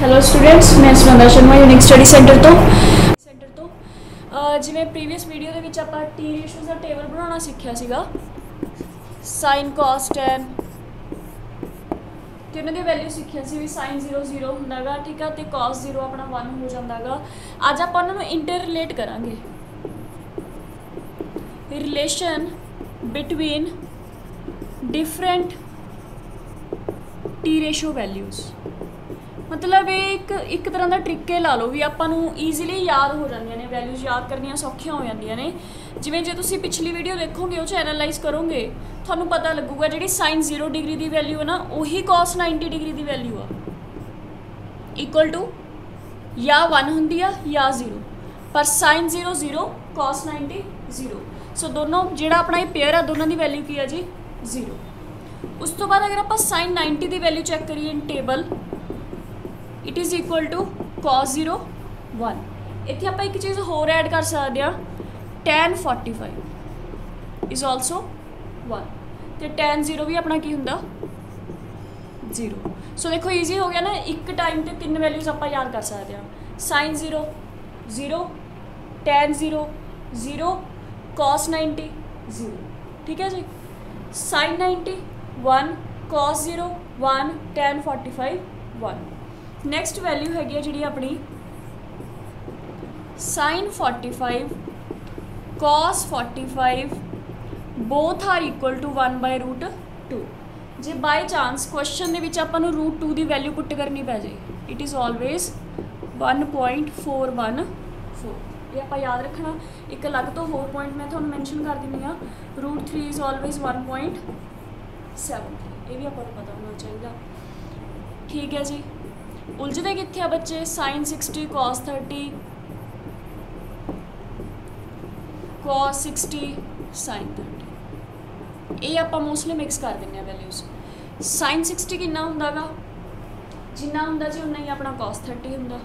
Hello students, मैं Sunanda Sharma unique study centre तो जिवें प्रीवियस वीडियो दे विच आपां टी रेशोज़ दा टेबल बनाना सीखिया सीगा। साइन कॉस टैन ते उन्हां दी वैल्यू सीखिया सी भी साइन 0 0 हुंदा गा, ठीक है, तो कॉस 0 अपना 1 हो जांदा गा। अज आपां उन्हां नूं इंटर रिलेट करांगे, relation between different T ratio values. मतलब ये एक तरह का ट्रिक है, ला लो भी आपां नूं ईजीली याद हो जांदियां ने, वैल्यूज़ याद करनियां सौखियां हो जांदियां ने। जिवें जे तुसीं पिछली वीडियो देखोगे, उस एनालाइज करोगे, तुहानूं पता लगूगा जिहड़ी साइन 0 डिग्री की वैल्यू है ना, उही कॉस 90 डिग्री की वैल्यू आ, इक्वल टू या 1 हुंदी आ या 0, पर साइन 0 0 कॉस 90 0। सो दोनों जिहड़ा अपना ये पेयर आ, दोनों की वैल्यू की है जी 0। उस तो बाद अगर आप साइन 90 की वैल्यू चैक करिए in table, it is equal to cos 0 1। इत्थे आप एक चीज़ होर ऐड कर सकते हैं, टैन 45 इज़ ऑल्सो 1, तो टैन 0 भी अपना की हुंदा 0। सो देखो ईजी हो गया ना, एक टाइम ते 3 वैल्यूज़ आप याद कर सकते हैं। साइन 0 0, टैन 0 0, कॉस 90 0, ठीक है जी। Sine 90 1, cos 0 1, tan 45 1। Next value हैगी जी अपनी sine 45 cos 45 both are equal to 1/√2। जे बाय चांस क्वेश्चन दे विच आपां नूं √2 की वैल्यू पुट करनी पै जाए, इट इज़ ऑलवेज 1.414। ये आप याद रखना। एक अलग तो होर पॉइंट मैं तुहानूं मैंशन कर दिंदी हाँ, √3 इज़ ऑलवेज 1.73। ये भी आपको पता होना चाहिए, ठीक है जी। उलझदे कित्थे आ बच्चे? साइन 60 कॉस 30 कॉस 60 साइन 30, ये आप मोस्टली मिक्स कर देंगे वैल्यूज़। साइन 60 कितना हुंदा गा, जिन्ना हुंदा जी उन्ना ही अपना कॉस 30 हुंदा,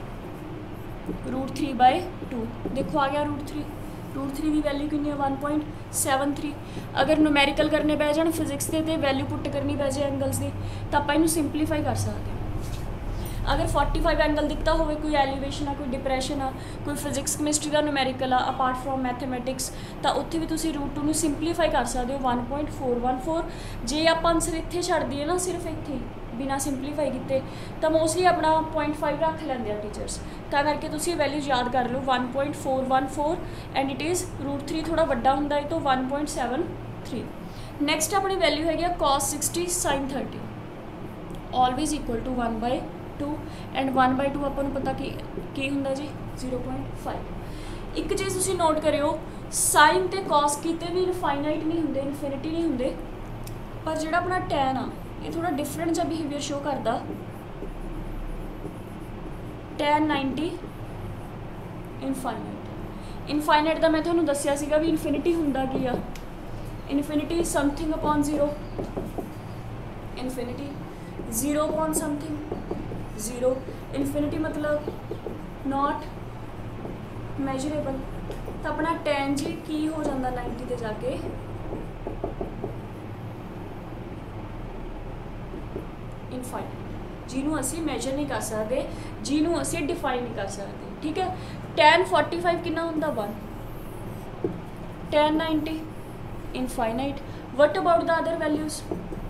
√3/2। देखो आ गया √3 की वैल्यू कितनी है 1.73। अगर न्यूमेरिकल करने पै जान फिजिक्स के वैल्यू पुट करनी पै जाए एंगल्स की, तो आप इनू सिंपलीफाई कर सकते हैं। अगर 45 एंगल दिखता हो, कोई एलिवेशन आ, कोई डिप्रैशन आ, कोई फिजिक्स केमिस्ट्री का न्यूमेरिकल आ अपार्ट फ्रॉम मैथमेटिक्स, तो उत्थे भी तुसीं √2 नूं सिंपलीफाई कर सकते हो 1.414। जे आप आंसर इत्थे छड्ड दईए ना, सिर्फ इत्थे बिना सिंपलीफाई किए, तो मोस्टली अपना 0.5 रख लेंदे आ टीचर्स। तां करके तुसीं वैल्यूज याद कर लो 1.414 एंड इट इज़ √3 थोड़ा वड्डा हुंदा है तो 1.73। नैक्सट अपनी वैल्यू है cos 60 sine 30 always equal to 1/2 and 1/2 आपको पता की हुंदा जी 0.5। एक चीज़ तुसीं नोट करियो, साइन ते कॉस किते भी इनफाइनाइट नहीं हुंदे, इनफिनिटी नहीं हुंदे, पर जिहड़ा अपना टैन आ ये थोड़ा डिफरेंट जा बिहेवियर शो करता। टैन 90 इनफाइनाइट का मैं तुहानूं दस्सिया सीगा भी इनफिनिटी हुंदा की आ, infinity something upon 0, infinity 0 upon something 0, infinity मतलब नॉट मैजरेबल। तो अपना टैन जी की हो जाता 90 ते जाके इनफाइनाइट, जिन्हों असी मैजर नहीं कर सकते, जिन्हों असी डिफाइन नहीं कर सकते, ठीक है। टैन 45 कितना होंदा 1, tan 90 infinite. What about the other values?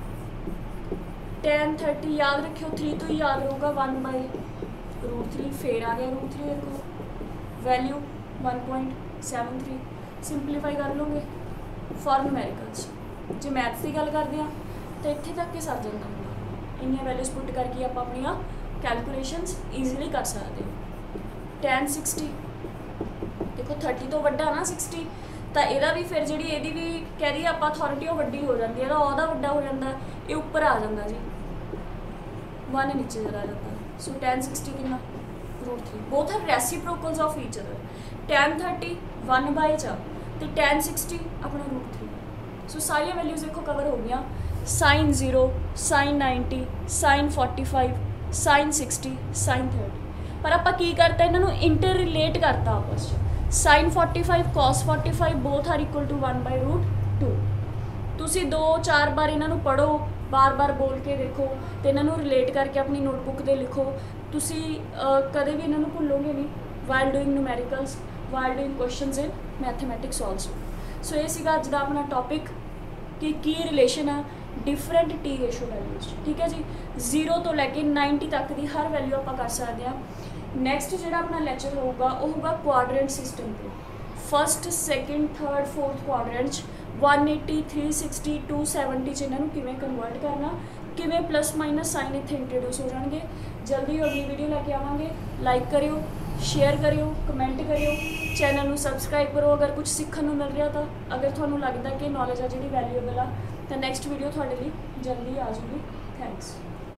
Tan 30 याद रखियो, 3 तो ही याद रहूगा 1/√3, फिर आ गया √3, देखो वैल्यू 1.73। सिंपलीफाई कर लोगे फॉर न्यूमेरिकल्स। जो मैथ्स की गल करते हैं तो इत्थे तक ही सर जाता, इन्नियां वैल्यूज़ पुट करके आप अपनियां कैलकुलेशंस ईजीली कर सकते हो। टैन 60 देखो 30 तो वड्डा ना 60, तो यदा भी फिर जी यदी भी कह दी आप अथॉरिटी वो वड्डी हो जाती है, तो वह वड्डा हो जाता, ये उपर आ जाता जी 1 नीचे चला जाता। सो टैन 60 कितना √3, both are reciprocals of each other. Tan 30 1/4 तो टैन 60 अपना √3। सो सारी वैल्यूज़ देखो कवर हो गया, sine 0 sine 90 sine 45 sine 60 sine 30। पर आप की करता इन्हों इंटर रिलेट करता आपस में, sine 45 cos 45 both are equal to 1/√2। तुसी 2-4 बार इन्हों पढ़ो, बार बार बोल के देखो, तो इन्हों रिलेट करके अपनी नोटबुक पर लिखो, तुसी कदे भी इन्हां नूं भुल्लोगे नहीं while doing numericals, while doing questions in mathematics also. So ये सीगा अज दा अपना टॉपिक कि की रिलेशन आ डिफरेंट टी रेशो वैल्यूज। ठीक है जी, 0 तो लैके 90 तक की हर वैल्यू आप कर सकते हैं। नैक्सट जो अपना लैक्चर होगा वह होगा क्वाड्रेंट सिस्टम पर, first second third fourth quadrant 180 360 270 च इन्हों किमें कन्वर्ट करना, किमें प्लस माइनस साइन इत्थे इंट्रोड्यूस हो जाएंगे। जल्दी अगली वीडियो लैके आवांगे। लाइक करियो, शेयर करियो, कमेंट करियो, चैनल में सबसक्राइब करो अगर कुछ सीखने को मिल रहा था। अगर थोड़ा लगता कि नॉलेज है जी वैल्यूएबल आ तो नैक्सट वीडियो थोड़े लिए जल्दी आ जाएगी। थैंक्स।